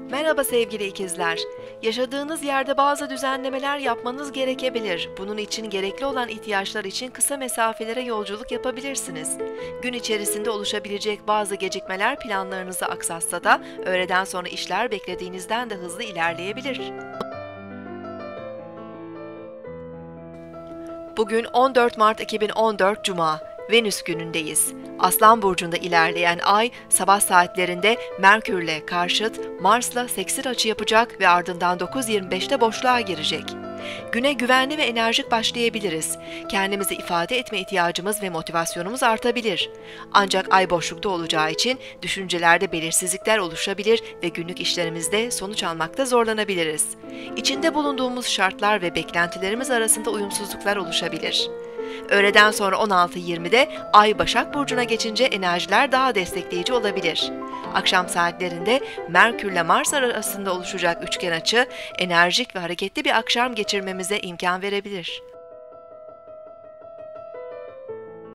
Merhaba sevgili ikizler. Yaşadığınız yerde bazı düzenlemeler yapmanız gerekebilir. Bunun için gerekli olan ihtiyaçlar için kısa mesafelere yolculuk yapabilirsiniz. Gün içerisinde oluşabilecek bazı gecikmeler planlarınızı aksatsa da öğleden sonra işler beklediğinizden de hızlı ilerleyebilir. Bugün 14 Mart 2014 Cuma, Venüs günündeyiz. Aslan burcunda ilerleyen ay sabah saatlerinde Merkürle karşıt, Mars'la seksil açı yapacak ve ardından 9.25'te boşluğa girecek. Güne güvenli ve enerjik başlayabiliriz. Kendimizi ifade etme ihtiyacımız ve motivasyonumuz artabilir. Ancak ay boşlukta olacağı için düşüncelerde belirsizlikler oluşabilir ve günlük işlerimizde sonuç almakta zorlanabiliriz. İçinde bulunduğumuz şartlar ve beklentilerimiz arasında uyumsuzluklar oluşabilir. Öğleden sonra 16.20'de Ay Başak Burcu'na geçince enerjiler daha destekleyici olabilir. Akşam saatlerinde Merkürle Mars arasında oluşacak üçgen açı, enerjik ve hareketli bir akşam geçirmemize imkan verebilir.